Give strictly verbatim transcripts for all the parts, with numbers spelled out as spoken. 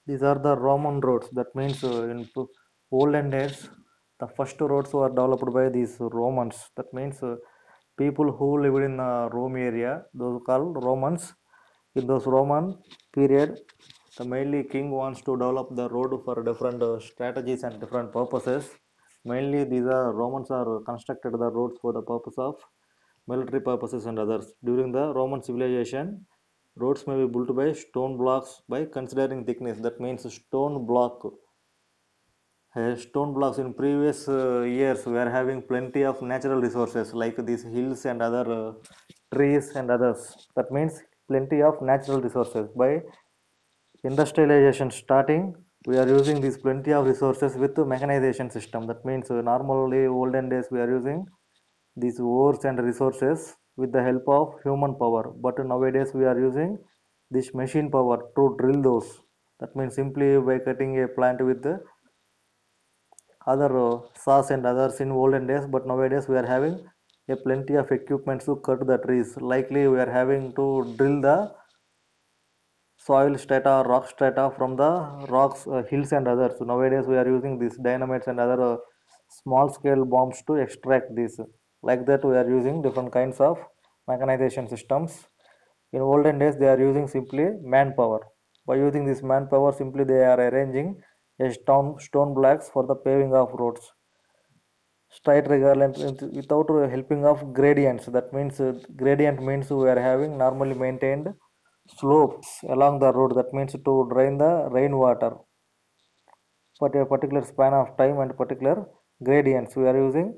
These are the Roman roads. That means uh, in p- olden days, the first roads were developed by these Romans. That means uh, people who lived in the Rome area, those called Romans. In those Roman period, the mainly king wants to develop the road for different uh, strategies and different purposes. Mainly, these are Romans are constructed the roads for the purpose of military purposes and others. During the Roman civilization, roads may be built by stone blocks by considering thickness. That means stone block. Uh, stone blocks in previous uh, years we are having plenty of natural resources like these hills and other uh, trees and others. That means plenty of natural resources. By industrialization starting, we are using these plenty of resources with the mechanization system. That means uh, normally olden days we are using these ores and resources with the help of human power, but nowadays we are using this machine power to drill those. That means simply by cutting a plant with the other uh, saws and others in olden days, but nowadays we are having a plenty of equipment to cut the trees. Likely we are having to drill the soil strata or rock strata from the rocks, uh, hills and others. So nowadays we are using these dynamites and other uh, small scale bombs to extract this. Like that we are using different kinds of mechanization systems. In olden days they are using simply manpower. By using this manpower, simply they are arranging a stone, stone blocks for the paving of roads. Straight regardless without uh, helping of gradients. That means uh, gradient means we are having normally maintained slopes along the road. That means to drain the rainwater for a particular span of time and particular gradients we are using.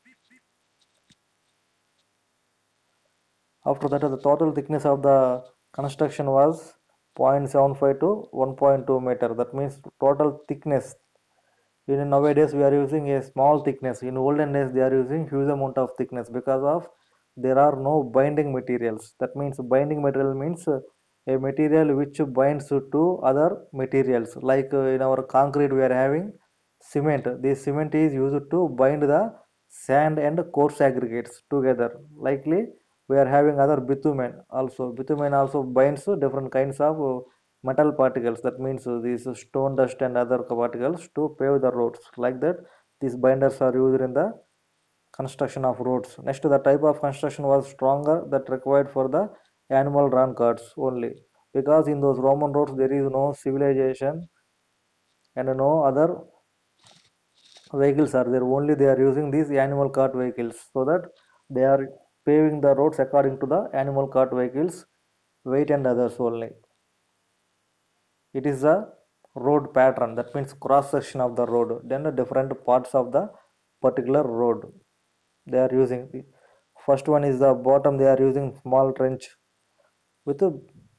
After that, the total thickness of the construction was zero point seven five to one point two meter. That means total thickness. In nowadays we are using a small thickness. In olden days they are using huge amount of thickness because of there are no binding materials. That means binding material means uh, a material which binds to other materials. Like uh, in our concrete we are having cement. This cement is used to bind the sand and coarse aggregates together. Likely we are having other bitumen also. Bitumen also binds to different kinds of uh, metal particles. That means uh, these stone dust and other particles to pave the roads. Like that these binders are used in the construction of roads. Next, the type of construction was stronger that required for the animal drawn carts only, because in those Roman roads there is no civilization and no other vehicles are there. Only they are using these animal cart vehicles, so that they are paving the roads according to the animal cart vehicles weight and others only. It is a road pattern. That means cross section of the road, then the different parts of the particular road they are using. The first one is the bottom. They are using small trench with a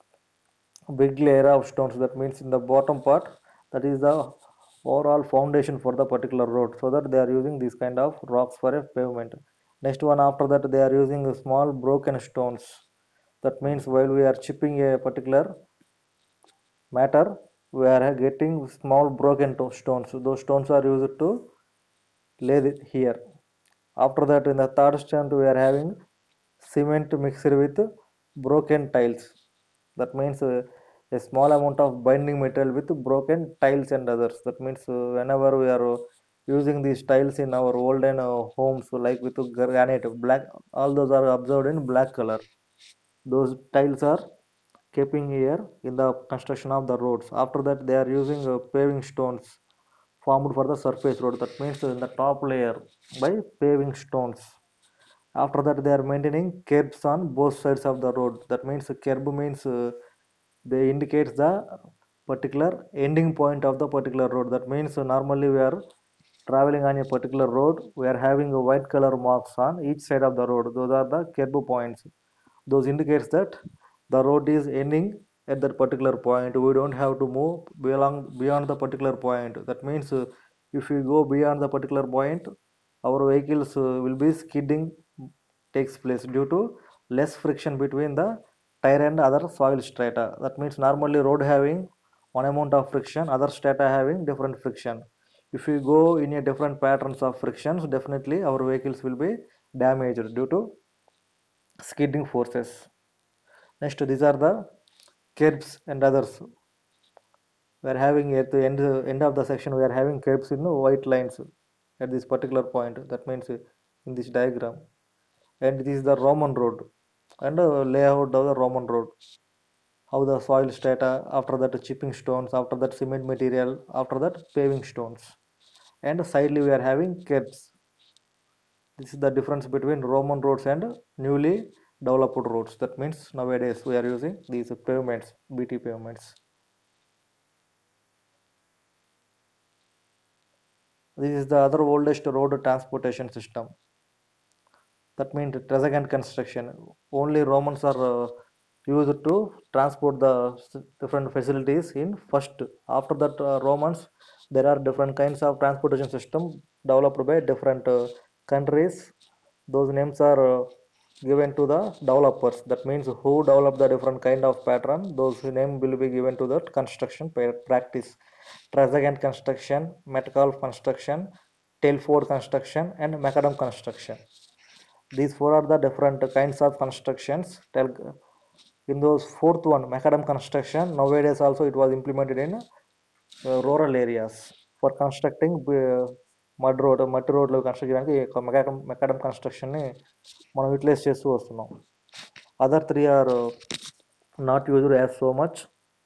big layer of stones. That means in the bottom part, that is the overall foundation for the particular road, so that they are using these kind of rocks for a pavement. Next one, after that they are using small broken stones. That means while we are chipping a particular matter, we are getting small broken to- stones. Those stones are used to lay it here. After that, in the third strand we are having cement mixed with broken tiles. That means uh, a small amount of binding material with broken tiles and others. That means uh, whenever we are uh, using these tiles in our olden uh, homes, like with granite black, all those are observed in black color. Those tiles are keeping here in the construction of the roads. After that they are using uh, paving stones formed for the surface road. That means in the top layer by paving stones. After that they are maintaining curbs on both sides of the road. That means curb means uh, they indicates the particular ending point of the particular road. That means uh, normally we are traveling on a particular road, we are having a white color marks on each side of the road. Those are the curb points. Those indicates that the road is ending at that particular point. We don't have to move beyond beyond the particular point. That means uh, if we go beyond the particular point, our vehicles uh, will be skidding takes place due to less friction between the tire and other soil strata. That means normally road having one amount of friction, other strata having different friction. If we go in a different patterns of frictions, definitely our vehicles will be damaged due to skidding forces. Next, these are the curbs and others. we are having at the end, end of the section, we are having curves in white lines at this particular point. That means in this diagram. And this is the Roman road and uh, layout of the Roman road. How the soil strata, after that chipping stones, after that cement material, after that paving stones. And sidely we are having curves. This is the difference between Roman roads and newly developed roads. That means nowadays we are using these pavements, B T pavements. This is the other oldest road transportation system. That means Trezeguet construction. Only Romans are uh, used to transport the different facilities in first. After that, uh, Romans, there are different kinds of transportation system developed by different uh, countries. Those names are uh, given to the developers. That means who develop the different kind of pattern, those name will be given to the construction practice. Trezeguet construction, Metcalfe construction, Telford construction, and macadam construction. These four are the different kinds of constructions. In those fourth one, macadam construction, nowadays also it was implemented in uh, rural areas for constructing uh, mud road, మట్టి రోడ్లు construct చేయడానికి మెకాడమ్ మెకాడమ్ కన్స్ట్రక్షన్ని మనం utilise చేస్తూ వస్తున్నాం. Other three are not used as so much.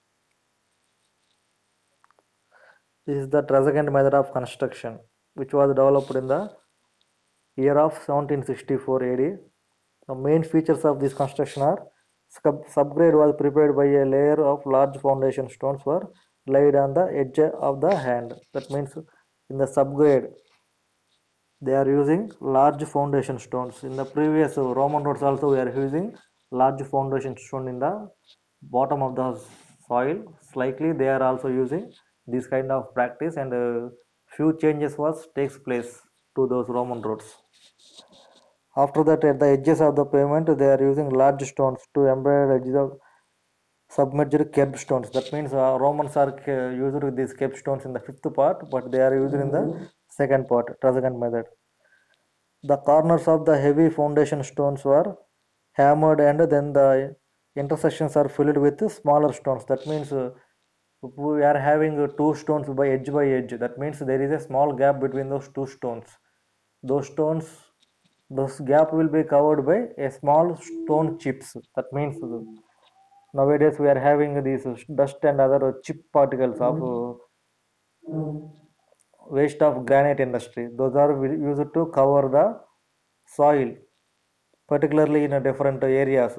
This is the Trezeguet method of construction, which was developed in the year of seventeen sixty-four A D. The main features of this construction are subgrade was prepared by a layer of large foundation stones were laid on the edge of the hand. That means in the subgrade they are using large foundation stones. In the previous Roman roads also we are using large foundation stone in the bottom of the soil. Slightly they are also using this kind of practice, and uh, few changes was takes place to those Roman roads. After that, at the edges of the pavement, they are using large stones to embed edges of submerged curb stones. That means uh, Romans are used these curb stones in the fifth part, but they are used in the second part, Trezeguet method. The corners of the heavy foundation stones were hammered, and then the intersections are filled with smaller stones. That means uh, we are having uh, two stones by edge by edge. That means there is a small gap between those two stones. Those stones, this gap will be covered by a small stone chips. That means uh, nowadays we are having these dust and other chip particles of uh, waste of granite industry. Those are used to cover the soil, particularly in a different areas.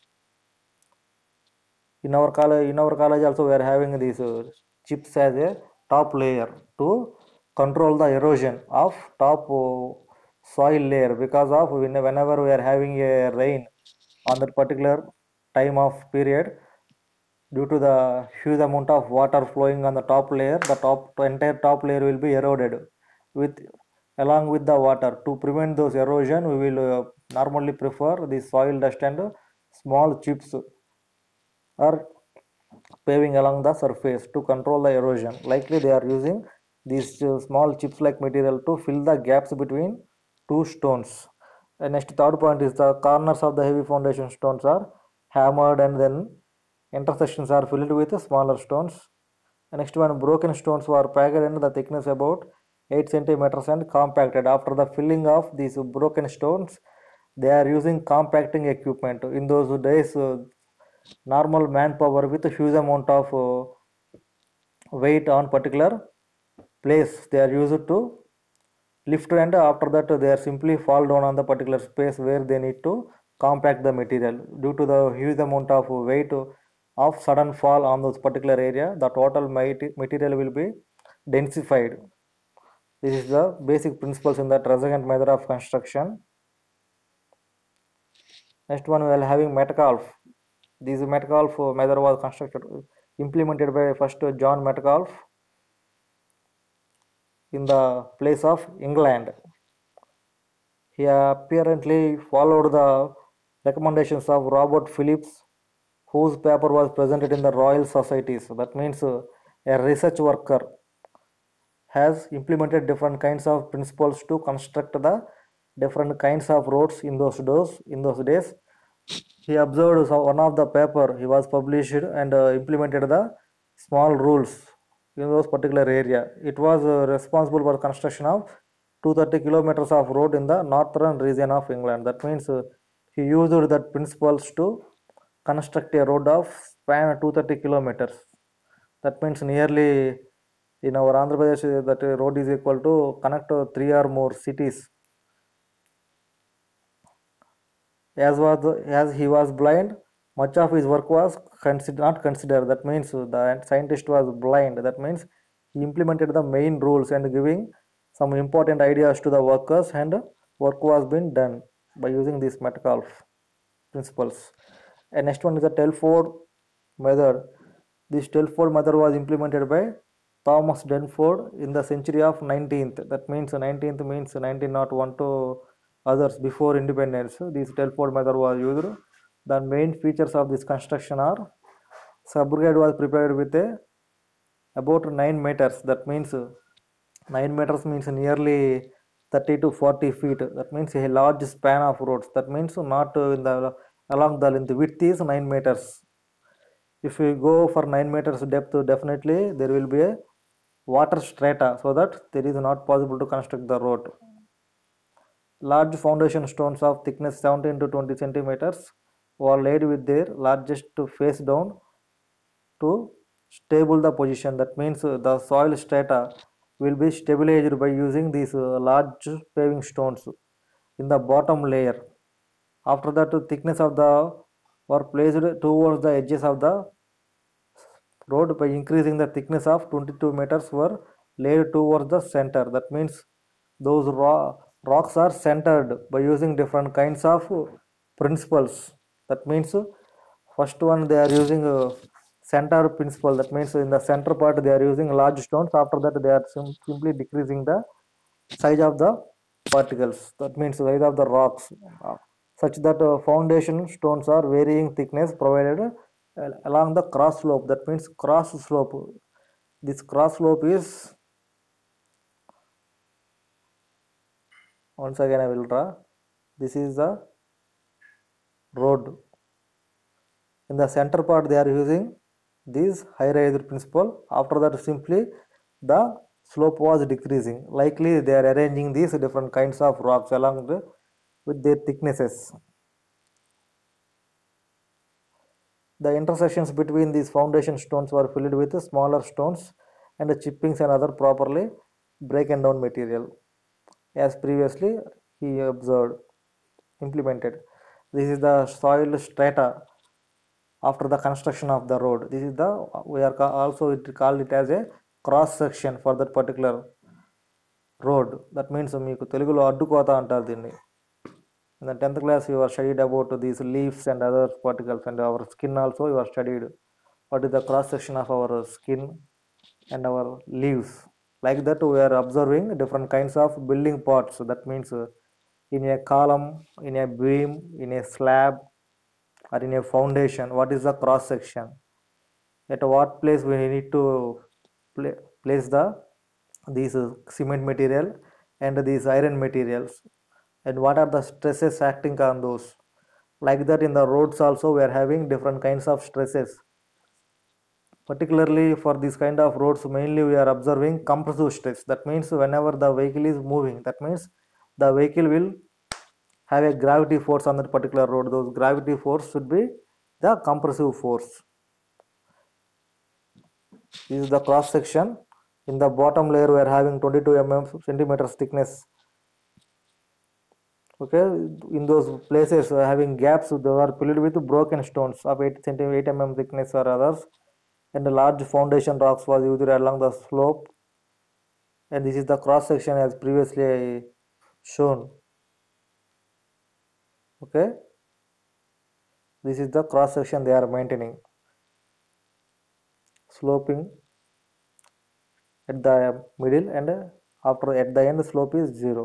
In our college, in our college also we are having these uh, chips as a top layer to control the erosion of top uh, soil layer, because of whenever we are having a rain on that particular time of period, due to the huge amount of water flowing on the top layer, the top entire top layer will be eroded with along with the water. To prevent those erosion, we will uh, normally prefer the soil dust and uh, small chips are paving along the surface to control the erosion. Likely they are using these uh, small chips like material to fill the gaps between two stones. And next, third point is the corners of the heavy foundation stones are hammered, and then intersections are filled with smaller stones. And next one, broken stones were packed in the thickness about eight centimeters and compacted. After the filling of these broken stones, they are using compacting equipment. In those days, uh, normal manpower with a huge amount of uh, weight on particular place, they are used to lift, and after that they are simply fall down on the particular space where they need to compact the material. Due to the huge amount of weight of sudden fall on those particular area, the total material will be densified. This is the basic principles in the Trezeguet method of construction. Next one, we are having Metcalfe. This Metcalfe method was constructed, implemented by first John Metcalfe in the place of England. He apparently followed the recommendations of Robert Phillips, whose paper was presented in the Royal Societies. That means uh, a research worker has implemented different kinds of principles to construct the different kinds of roads in those days. In those days, he observed one of the paper he was published and uh, implemented the small rules in those particular area. It was uh, responsible for construction of two hundred thirty kilometers of road in the northern region of England. That means uh, he used that principles to construct a road of span two hundred thirty kilometers. That means nearly in our Andhra Pradesh uh, that uh, road is equal to connect uh, three or more cities. As was as he was blind, much of his work was consider, not considered. That means the scientist was blind. That means he implemented the main rules and giving some important ideas to the workers, and work was being done by using these Metcalfe principles. And next one is the Telford method. This Telford method was implemented by Thomas Telford in the century of nineteenth. That means nineteenth means nineteen oh one to others before independence. This Telford method was used. The main features of this construction are subgrade was prepared with a about nine meters. That means nine meters means nearly thirty to forty feet. That means a large span of roads. That means not in the along the length. Width is nine meters. If we go for nine meters depth, definitely there will be a water strata, so that there is not possible to construct the road. Large foundation stones of thickness seventeen to twenty centimeters were laid with their largest face down to stable the position. That means uh, the soil strata will be stabilized by using these uh, large paving stones in the bottom layer. After that, the thickness of the were placed towards the edges of the road by increasing the thickness of twenty-two meters were laid towards the center. That means those ro- rocks are centered by using different kinds of principles. That means first one they are using a center principle. That means in the center part they are using large stones. After that they are sim- simply decreasing the size of the particles. That means size of the rocks, uh, such that uh, foundation stones are varying thickness provided uh, along the cross slope. That means cross slope. This cross slope is, once again I will draw. This is the road. In the center part they are using this high rise principle. After that simply the slope was decreasing. Likely they are arranging these different kinds of rocks along the, with their thicknesses. The intersections between these foundation stones were filled with smaller stones and chippings and other properly broken down material, as previously he observed, implemented. This is the soil strata after the construction of the road. This is the, we are also it called it as a cross section for that particular road. That means మీకు తెలుగులో అడ్డుకోత అంటారు దీన్ని. In the tenth class you are studied about these leaves and other particles, and our skin also you are studied what is the cross section of our skin and our leaves. Like that we are observing different kinds of building parts. That means uh, in a column, in a beam, in a slab, or in a foundation, what is the cross section, at what place we need to pla place the these uh, cement material and these iron materials, and what are the stresses acting on those. Like that in the roads also we are having different kinds of stresses. Particularly for this kind of roads, mainly we are observing compressive stress. That means whenever the vehicle is moving, that means the vehicle will have a gravity force on that particular road. Those gravity force should be the compressive force. This is the cross section. In the bottom layer we are having twenty-two centimeters thickness. Okay, in those places uh, having gaps, they are filled with broken stones of eight centimeters, eight millimeters thickness or others, and a large foundation rocks was used along the slope. And this is the cross section as previously shown. Okay, this is the cross section they are maintaining, sloping at the middle, and after at the end slope is zero.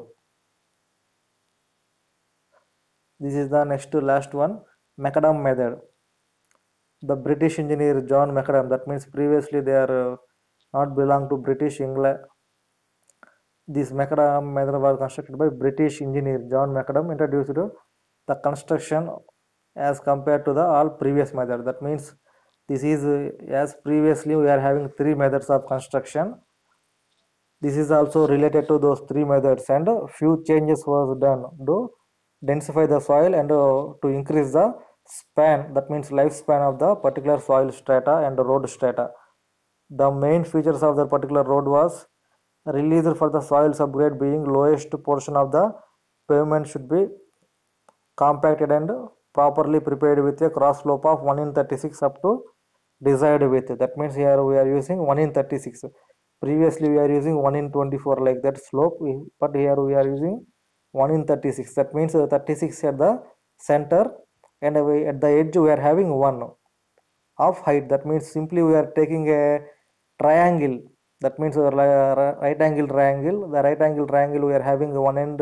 This is the next to last one, macadam method. The British engineer John Macadam, that means previously they are uh, not belong to British England. This macadam method was constructed by British engineer John Macadam, introduced the construction as compared to the all previous method. That means This is uh, as previously we are having three methods of construction. This is also related to those three methods, and a few changes was done to densify the soil and uh, to increase the span, that means lifespan of the particular soil strata and road strata. The main features of the particular road was released for the soil subgrade, being lowest portion of the pavement should be compacted and properly prepared with a cross slope of one in thirty-six up to desired width. That means here we are using one in thirty-six. Previously we are using one in twenty-four like that slope, but here we are using one in thirty-six. That means uh, thirty-six at the center, and we, at the edge we are having one of height. That means simply we are taking a triangle. That means uh, right angle triangle. The right angle triangle we are having one end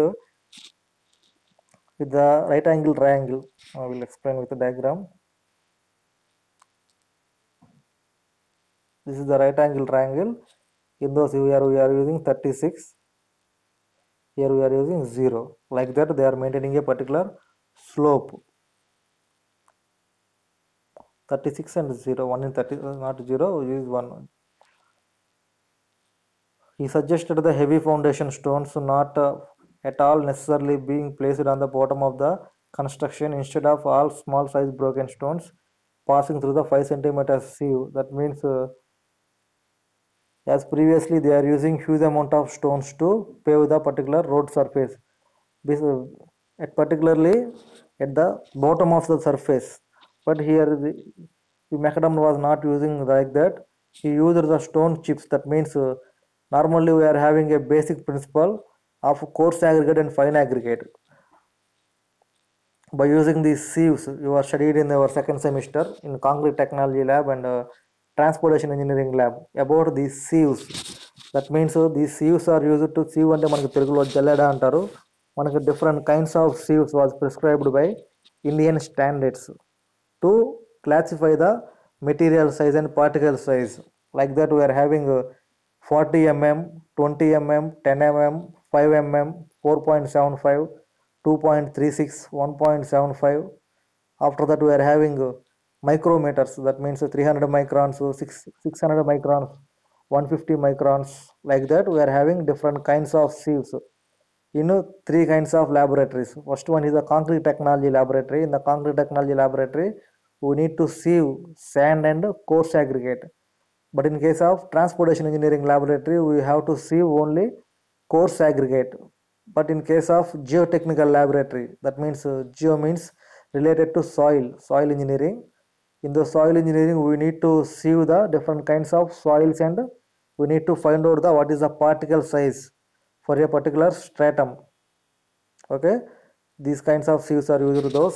with the right angle triangle. I will explain with the diagram. This is the right angle triangle. In those we are we are using thirty-six. Here we are using zero. Like that they are maintaining a particular slope. thirty-six and zero. one in thirty, not zero, is one. He suggested the heavy foundation stones not uh, at all necessarily being placed on the bottom of the construction, instead of all small size broken stones passing through the five centimeter sieve. That means uh, as previously they are using huge amount of stones to pave the particular road surface. This uh, at particularly at the bottom of the surface, but here the, the macadam was not using like that. He used the stone chips. That means uh, normally we are having a basic principle of coarse aggregate and fine aggregate. By using these sieves, you are studied in our second semester in concrete technology lab and uh, transportation engineering lab about these sieves. That means uh, these sieves are used to sieve అంటే మనకు తెలుగులో జల్లెడ అంటారు. మనకు different kinds of sieves was prescribed by Indian standards to classify the material size and particle size. Like that we are having uh, forty millimeters, twenty millimeters, ten millimeters, five millimeters, four point seven five, two point three six, one point seven five. After that we are having uh, micrometers. That means uh, three hundred microns, uh, six, 600 microns, one hundred fifty microns. Like that we are having different kinds of sieves in uh, three kinds of laboratories. First one is the concrete technology laboratory. In the concrete technology laboratory we need to sieve sand and coarse aggregate. But in case of transportation engineering laboratory we have to sieve only coarse aggregate. But in case of geotechnical laboratory, that means uh, geo means related to soil soil engineering. In the soil engineering we need to sieve the different kinds of soils, and we need to find out the what is the particle size for a particular stratum. Okay, these kinds of sieves are used to those.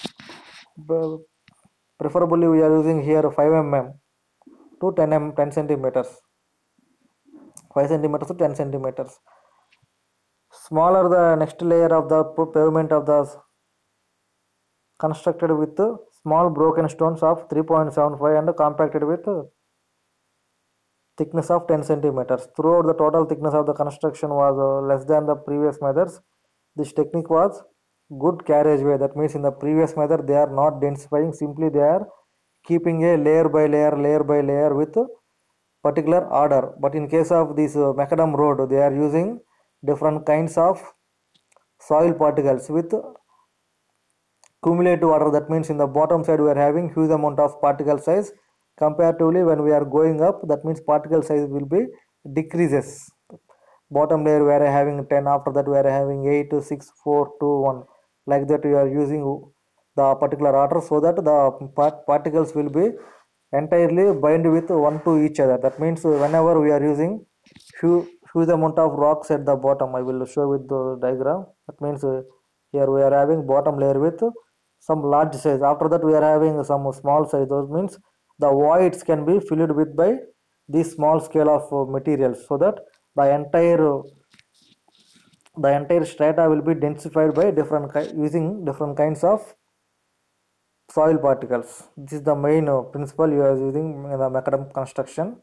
Preferably we are using here five millimeters to ten millimeters, ten centimeters, five centimeters to ten centimeters. Smaller the next layer of the pavement of the constructed with small broken stones of three point seven five and compacted with thickness of ten centimeters. Throughout the total thickness of the construction was uh, less than the previous methods. This technique was good carriageway. That means in the previous method they are not densifying, simply they are keeping a layer by layer, layer by layer with particular order. But in case of this uh, macadam road, they are using different kinds of soil particles with cumulative order. That means in the bottom side we are having huge amount of particle size. Comparatively when we are going up, that means particle size will be decreases. Bottom layer we are having ten, after that we are having eight, six, four, two, one. Like that we are using the particular order so that the part particles will be entirely bind with one to each other. That means whenever we are using huge, huge amount of rocks at the bottom, I will show with the diagram. That means uh, here we are having bottom layer with some large size. After that we are having some small size. Those means the voids can be filled with by this small scale of uh, materials, so that the entire uh, the entire strata will be densified by different using different kinds of soil particles. This is the main uh, principle you are using in the macadam construction.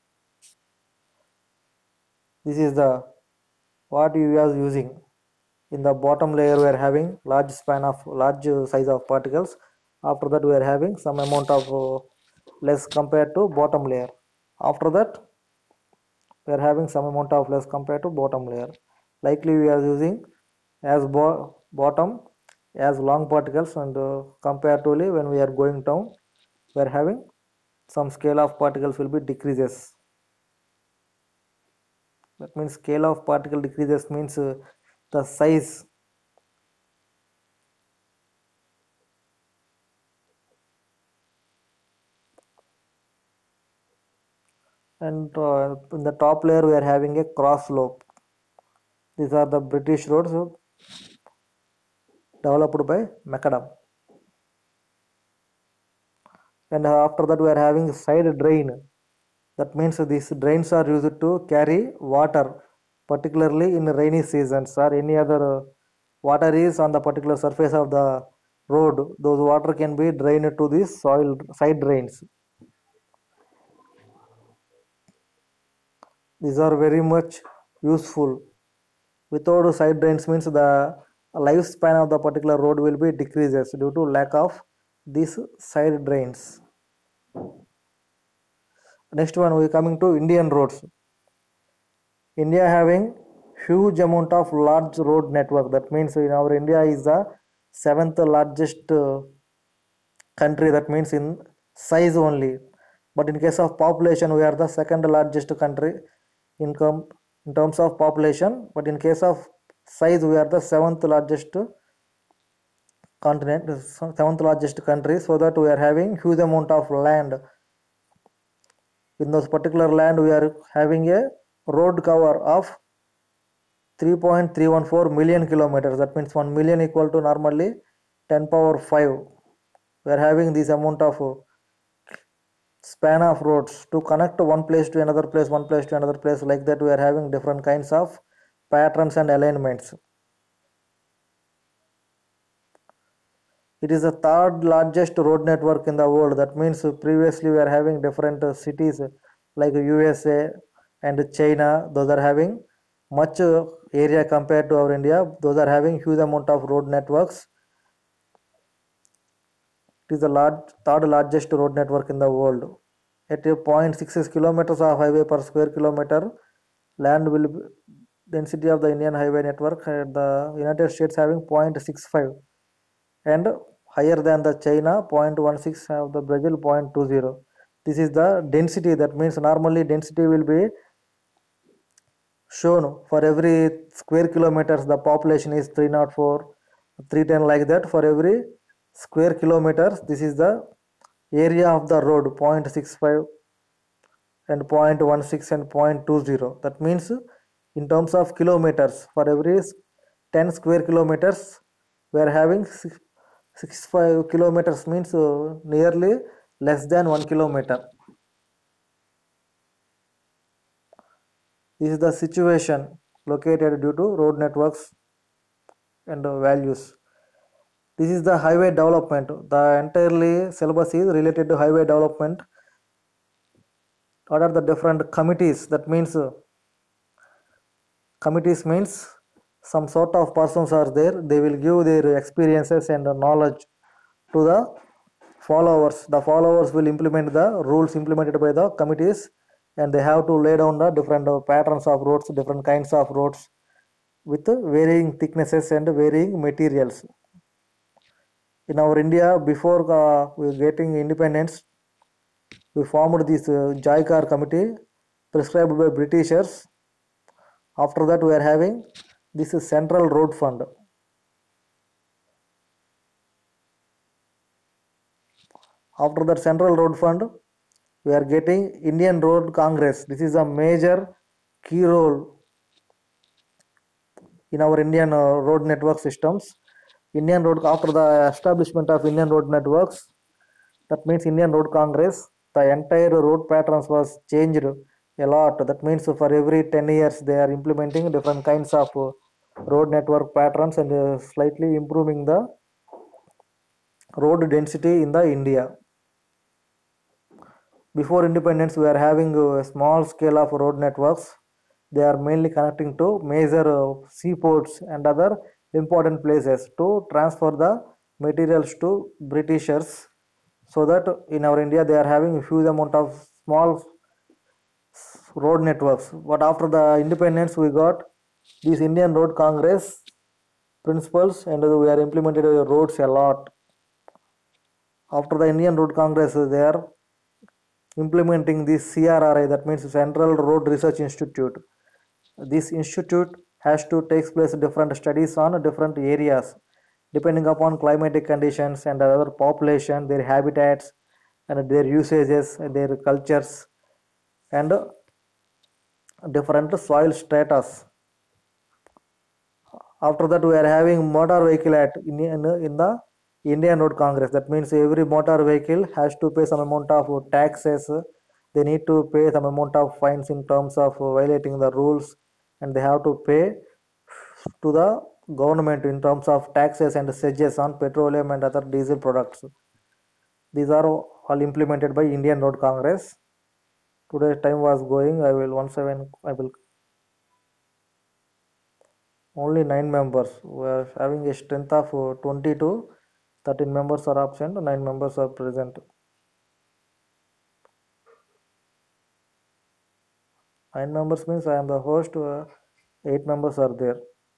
This is the what you are using In the bottom layer we are having large span of large size of particles. After that we are having some amount of uh, less compared to bottom layer. After that we are having some amount of less compared to bottom layer. Likely we are using as bo bottom as long particles, and uh, comparatively when we are going down we are having some scale of particles will be decreases. That means scale of particle decreases means uh, the size and uh, in the top layer we are having a cross slope. These are the British roads uh, developed by Macadam. And after that we are having side drain. That means these drains are used to carry water, particularly in rainy seasons or any other uh, water is on the particular surface of the road. Those water can be drained to these soil side drains. These are very much useful. Without side drains means the lifespan of the particular road will be decreases due to lack of these side drains. Next one we coming to Indian roads. India having huge amount of large road network. That means in our India is the seventh largest uh, country. That means in size only. But in case of population, we are the second largest country in, com- in terms of population. But in case of size, we are the seventh largest continent, seventh largest country. So that we are having huge amount of land. In those particular land, we are having a road cover of three point three one four million kilometers. That means one million equal to normally ten power five. We are having this amount of span of roads to connect one place to another place, one place to another place. Like that we are having different kinds of patterns and alignments. It is the third largest road network in the world. That means previously we are having different cities like U S A and China. Those are having much area compared to our India. Those are having huge amount of road networks. It is the large, third largest road network in the world. At a zero point six six kilometers of highway per square kilometer, land will be, density of the Indian highway network at the United States having zero point six five and higher than the China zero point one six of the Brazil zero point two zero. This is the density. That means normally density will be shown for every square kilometers the population is three hundred four, three ten like that. For every square kilometers this is the area of the road zero point six five and zero point one six and zero point two zero. That means in terms of kilometers, for every ten square kilometers we are having sixty-five kilometers, means uh, nearly less than one kilometer. This is the situation located due to road networks and uh, values. This is the highway development. The entirely syllabus is related to highway development. What are the different committees? That means uh, committees means some sort of persons are there. They will give their experiences and knowledge to the followers. The followers will implement the rules implemented by the committees, and they have to lay down the different uh, patterns of roads, different kinds of roads with uh, varying thicknesses and varying materials. In our India, before uh, we getting independence, we formed this uh, JICAR committee prescribed by Britishers. After that we are having this is Central Road Fund. After that Central Road Fund, we are getting Indian Road Congress. This is a major key role in our Indian uh, road network systems. Indian Road, after the establishment of Indian Road Networks, that means Indian Road Congress, the entire road patterns was changed a lot. That means for every ten years they are implementing different kinds of uh, road network patterns and uh, slightly improving the road density in the India. Before independence we are having a small scale of road networks. They are mainly connecting to major uh, seaports and other important places to transfer the materials to Britishers, so that in our India they are having a huge amount of small road networks. But after the independence, we got this Indian Road Congress principles, and we are implemented roads a lot. After the Indian Road Congress, they are implementing this C R R I, that means Central Road Research Institute. This institute has to take place different studies on different areas depending upon climatic conditions and other population, their habitats and their usages, their cultures, and different soil status. After that, we are having Motor Vehicle Act in, in, in the Indian Road Congress. That means every motor vehicle has to pay some amount of taxes. They need to pay some amount of fines in terms of violating the rules, and they have to pay to the government in terms of taxes and cedges on petroleum and other diesel products. These are all implemented by Indian Road Congress. Today time was going. I will once again I will only nine members. We are having a strength of twenty-two. thirteen members are absent, nine members are present. nine members means I am the host, uh, eight members are there.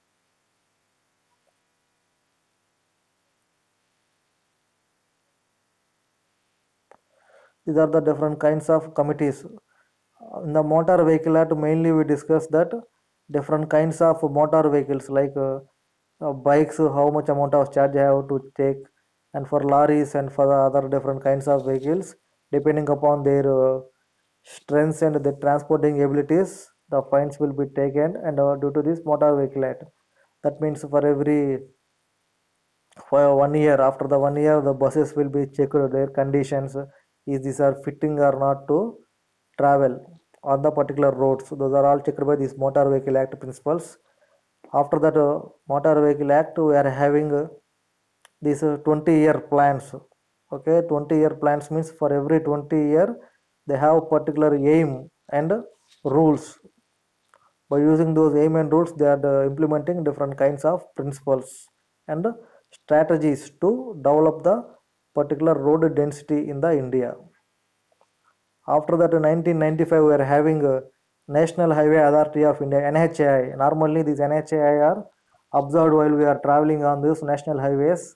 These are the different kinds of committees. In the Motor Vehicle Act, mainly we discuss that different kinds of motor vehicles, like uh, uh, bikes, how much amount of charge I have to take, and for lorries and for the other different kinds of vehicles, depending upon their uh, strengths and their transporting abilities, the fines will be taken. And uh, due to this Motor Vehicle Act, that means for every for one year, after the one year, the buses will be checked their conditions, is these are fitting or not to travel on the particular roads. So those are all checked by this Motor Vehicle Act principles. After that uh, Motor Vehicle Act, we are having uh, these uh, twenty year plans. Okay, twenty year plans means for every twenty year they have particular aim and rules. By using those aim and rules, they are uh, implementing different kinds of principles and strategies to develop the particular road density in the India. After that, in nineteen ninety-five, we are having a National Highway Authority of India, N H A I. Normally, these N H A I are observed while we are traveling on these national highways.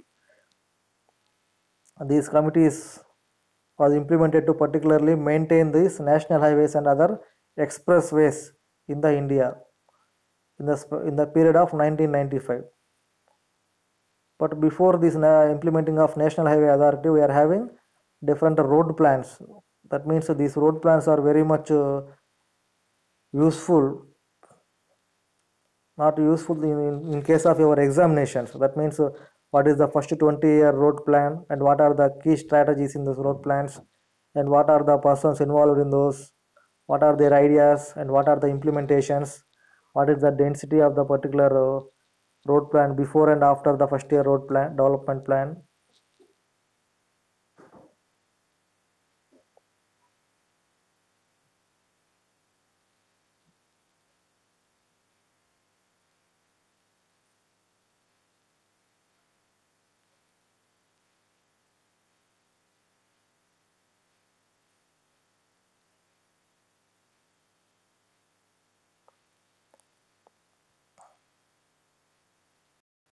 These committees was implemented to particularly maintain these national highways and other expressways in the India in the in the period of nineteen ninety-five. But before this uh, implementing of National Highway Authority, we are having different road plans. That means uh, these road plans are very much uh, useful, not useful in, in, in case of your examinations. That means uh, what is the first twenty year road plan, and what are the key strategies in those road plans, and what are the persons involved in those, what are their ideas, and what are the implementations, what is the density of the particular uh, road plan before and after the first year road plan development plan.